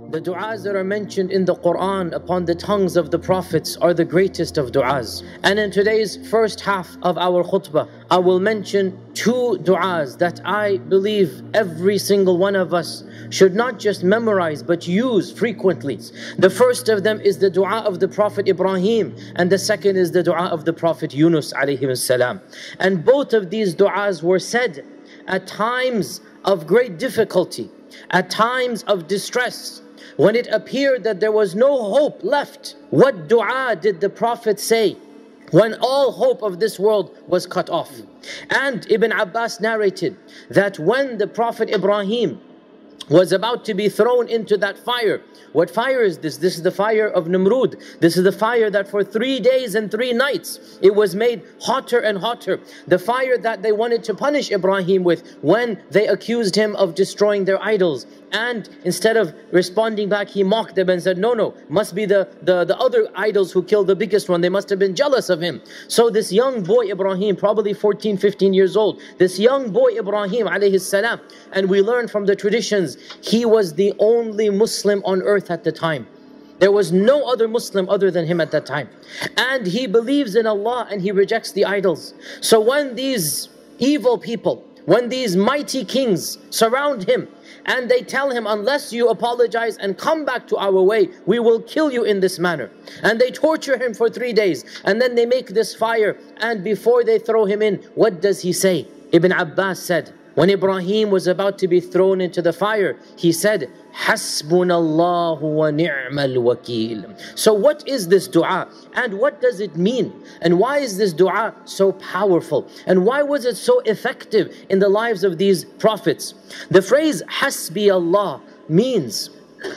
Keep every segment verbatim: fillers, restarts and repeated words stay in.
The du'as that are mentioned in the Quran upon the tongues of the prophets are the greatest of du'as. And in today's first half of our khutbah, I will mention two du'as that I believe every single one of us should not just memorize but use frequently. The first of them is the du'a of the Prophet Ibrahim, and the second is the du'a of the Prophet Yunus alayhi salam. And both of these du'as were said at times of great difficulty, at times of distress, when it appeared that there was no hope left. What du'a did the Prophet say when all hope of this world was cut off? And Ibn Abbas narrated that when the Prophet Ibrahim was about to be thrown into that fire. What fire is this? This is the fire of Namrud. This is the fire that for three days and three nights it was made hotter and hotter. The fire that they wanted to punish Ibrahim with when they accused him of destroying their idols. And instead of responding back, he mocked them and said, no, no, must be the, the, the other idols who killed the biggest one. They must have been jealous of him. So this young boy Ibrahim, probably fourteen, fifteen years old, this young boy Ibrahim alayhi salam, and we learn from the traditions, he was the only Muslim on earth at the time. There was no other Muslim other than him at that time. And he believes in Allah and he rejects the idols. So when these evil people, when these mighty kings surround him, and they tell him, unless you apologize and come back to our way, we will kill you in this manner. And they torture him for three days. And then they make this fire. And before they throw him in, what does he say? Ibn Abbas said, when Ibrahim was about to be thrown into the fire, he said, Hasbunallahu wa ni'mal wakeel. So what is this dua? And what does it mean? And why is this dua so powerful? And why was it so effective in the lives of these prophets? The phrase Hasbi Allah means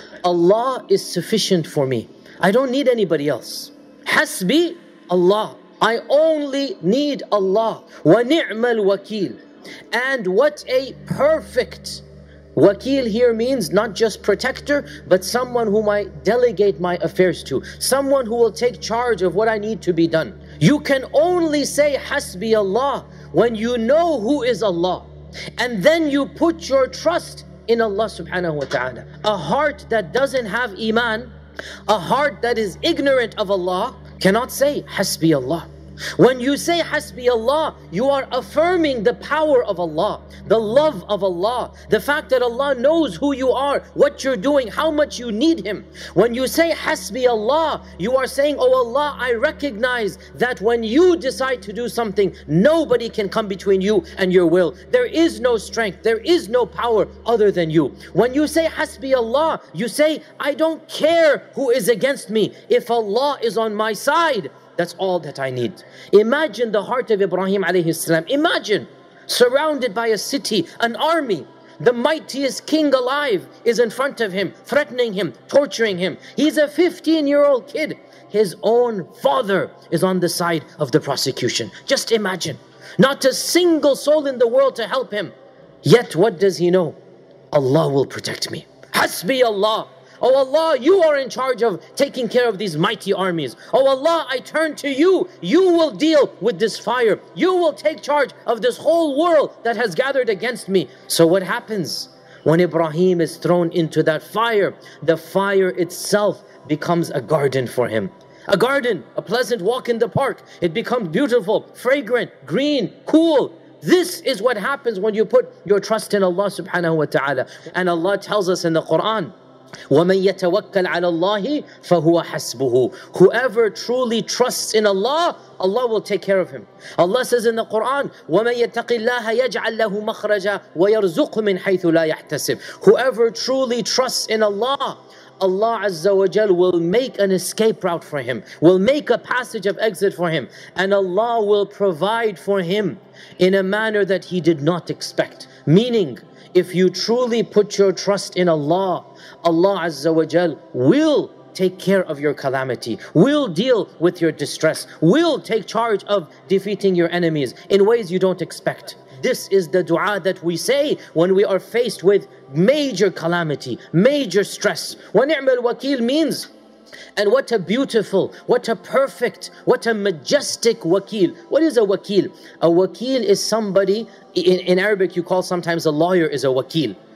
Allah is sufficient for me. I don't need anybody else. Hasbi Allah. I only need Allah. Wa ni'mal wakeel. And what a perfect wakil here means, not just protector, but someone whom I delegate my affairs to, someone who will take charge of what I need to be done. You can only say Hasbi Allah when you know who is Allah, and then you put your trust in Allah subhanahu wa ta'ala. A heart that doesn't have iman, a heart that is ignorant of Allah, cannot say Hasbi Allah. When you say Hasbi Allah, you are affirming the power of Allah, the love of Allah, the fact that Allah knows who you are, what you're doing, how much you need Him. When you say Hasbi Allah, you are saying, oh Allah, I recognize that when you decide to do something, nobody can come between you and your will. There is no strength, there is no power other than you. When you say Hasbi Allah, you say, I don't care who is against me. If Allah is on my side, that's all that I need. Imagine the heart of Ibrahim alayhi salam. Imagine surrounded by a city, an army. The mightiest king alive is in front of him, threatening him, torturing him. He's a fifteen year old kid. His own father is on the side of the prosecution. Just imagine. Not a single soul in the world to help him. Yet what does he know? Allah will protect me. Hasbi Allah. Oh Allah, you are in charge of taking care of these mighty armies. Oh Allah, I turn to you. You will deal with this fire. You will take charge of this whole world that has gathered against me. So what happens? When Ibrahim is thrown into that fire, the fire itself becomes a garden for him. A garden, a pleasant walk in the park. It becomes beautiful, fragrant, green, cool. This is what happens when you put your trust in Allah subhanahu wa ta'ala. And Allah tells us in the Quran, وَمَن يَتَوَكَّلْ عَلَى اللَّهِ فَهُوَ حَسْبُهُ. Whoever truly trusts in Allah, Allah will take care of him. Allah says in the Quran, وَمَن يَتَّقِ اللَّهَ يَجْعَلْ لَهُ مَخْرَجًا وَيَرْزُقْهُ مِنْ حَيْثُ لَا يَحْتَسِبُ. Whoever truly trusts in Allah, Allah Azza wa Jal will make an escape route for him, will make a passage of exit for him, and Allah will provide for him in a manner that he did not expect. Meaning, if you truly put your trust in Allah, Allah Azza wa Jal will take care of your calamity, will deal with your distress, will take charge of defeating your enemies in ways you don't expect. This is the dua that we say when we are faced with major calamity, major stress. Wa ni'mal wakil means, and what a beautiful, what a perfect, what a majestic wakil. What is a wakil? A wakil is somebody, in, in Arabic you call sometimes a lawyer is a wakil.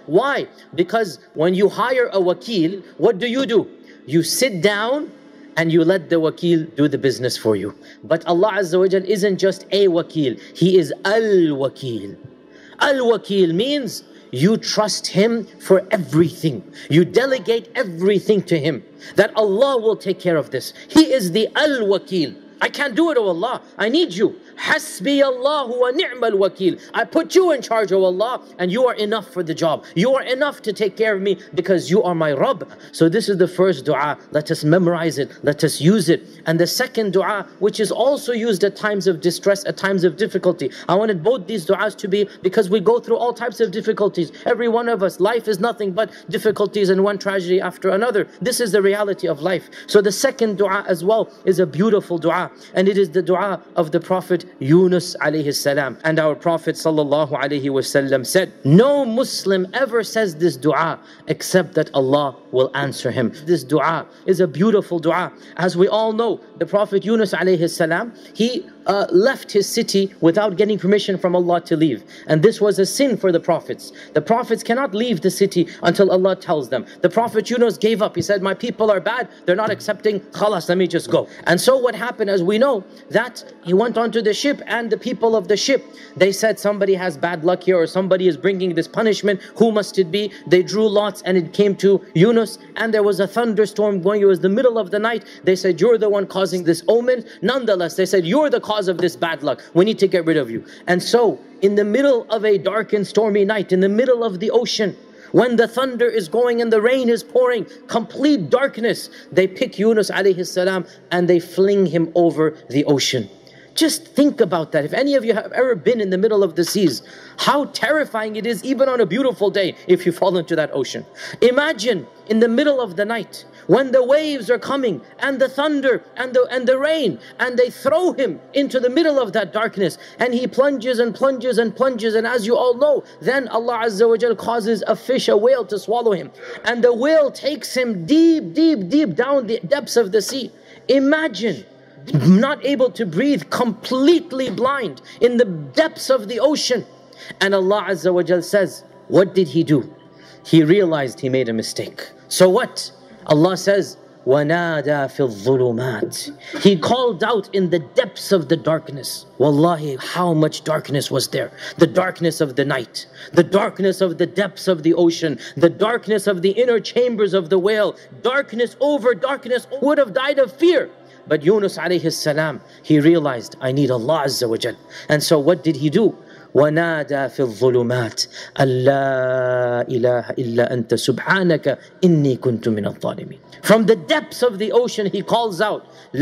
Why? Because when you hire a wakil, what do you do? You sit down and you let the wakil do the business for you. But Allah Azza wa Jal isn't just a wakil, He is al-wakil. Al-wakil means you trust Him for everything. You delegate everything to Him, that Allah will take care of this. He is the al-wakil. I can't do it, oh Allah, I need you. Hasbi Allahu wa ni'mal wakil. I put you in charge, oh Allah, and you are enough for the job. You are enough to take care of me because you are my Rabb. So this is the first dua. Let us memorize it. Let us use it. And the second dua, which is also used at times of distress, at times of difficulty. I wanted both these duas to be, because we go through all types of difficulties. Every one of us, life is nothing but difficulties and one tragedy after another. This is the reality of life. So the second dua as well is a beautiful dua. And it is the dua of the Prophet Yunus alayhi salam. And our Prophet sallallahu alayhi wasallam said, no Muslim ever says this dua except that Allah will answer him. This dua is a beautiful dua. As we all know, the Prophet Yunus alayhi salam, he uh, left his city without getting permission from Allah to leave. And this was a sin for the prophets. The prophets cannot leave the city until Allah tells them. The Prophet Yunus gave up. He said, my people are bad. They're not accepting. Khalas, let me just go. And so what happened, as we know, that he went onto the ship, and the people of the ship, they said, somebody has bad luck here, or somebody is bringing this punishment. Who must it be? They drew lots, and it came to Yunus, and there was a thunderstorm going. It was the middle of the night. They said, you're the one causing this omen. Nonetheless, they said, you're the cause of this bad luck. We need to get rid of you. And so, in the middle of a dark and stormy night, in the middle of the ocean, when the thunder is going and the rain is pouring, complete darkness, they pick Yunus alayhi salam and they fling him over the ocean. Just think about that. If any of you have ever been in the middle of the seas, how terrifying it is, even on a beautiful day, if you fall into that ocean. Imagine in the middle of the night, when the waves are coming, and the thunder, and the, and the rain, and they throw him into the middle of that darkness, and he plunges and plunges and plunges, and as you all know, then Allah Azza wa Jal causes a fish, a whale, to swallow him. And the whale takes him deep, deep, deep down the depths of the sea. Imagine not able to breathe, completely blind in the depths of the ocean. And Allah Azza wa Jal says, what did he do? He realized he made a mistake. So what? Allah says, وَنَادَى فِي الظُّلُمَاتِ. He called out in the depths of the darkness. Wallahi, how much darkness was there? The darkness of the night, the darkness of the depths of the ocean, the darkness of the inner chambers of the whale. Darkness over darkness, would have died of fear. But Yunus alayhi salam, he realized, I need Allah Azza wa Jal. And so what did he do? وَنَادَى فِي الظُّلُمَاتِ أَلَّا إِلَهَ إِلَّا أَنْتَ سُبْحَانَكَ إِنِّي كُنْتُ مِنَ الظَّالِمِينَ. From the depths of the ocean, he calls out,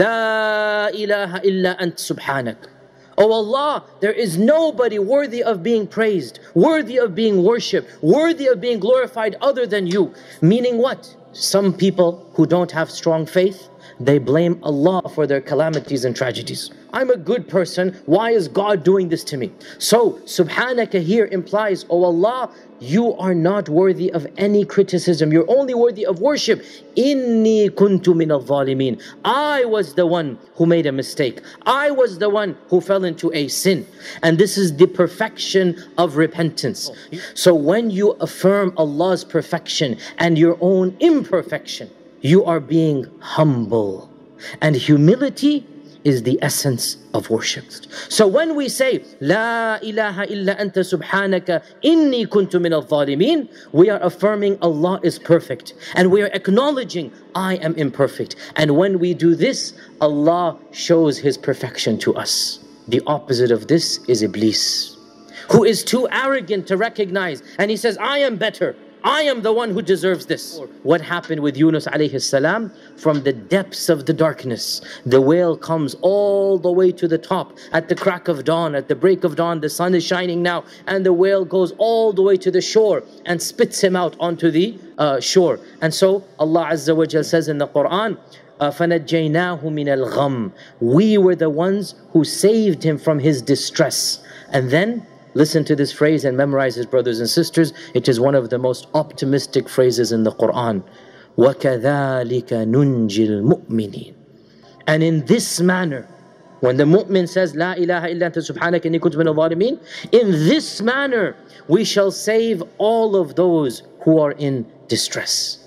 لَا إِلَهَ إِلَّا أَنْتَ سُبْحَانَكَ. Oh Allah, there is nobody worthy of being praised, worthy of being worshipped, worthy of being glorified other than you. Meaning what? Some people who don't have strong faith, they blame Allah for their calamities and tragedies. I'm a good person, why is God doing this to me? So, Subhanaka here implies, oh Allah, you are not worthy of any criticism. You're only worthy of worship. Inni kuntu min al-zalimin. I was the one who made a mistake. I was the one who fell into a sin. And this is the perfection of repentance. So when you affirm Allah's perfection and your own imperfection, you are being humble. And humility is the essence of worship. So when we say, La ilaha illa anta subhanaka inni kuntu min al-zalimin, we are affirming Allah is perfect. And we are acknowledging, I am imperfect. And when we do this, Allah shows His perfection to us. The opposite of this is Iblis, who is too arrogant to recognize. And he says, I am better. I am the one who deserves this. What happened with Yunus alayhi salam? From the depths of the darkness, the whale comes all the way to the top. At the crack of dawn, at the break of dawn, the sun is shining now, and the whale goes all the way to the shore and spits him out onto the uh, shore. And so Allah Azza wa Jal says in the Quran, فَنَجَّيْنَاهُ مِنَ الْغَمِّ. We were the ones who saved him from his distress. And then listen to this phrase and memorize it, brothers and sisters. It is one of the most optimistic phrases in the Quran. وَكَذَلِكَ نُنْجِي الْمُؤْمِنِينَ. And in this manner, When the mu'min says, La ilaha illa anta subhanaka inni kuntu minal zalimin, in this manner we shall save all of those who are in distress.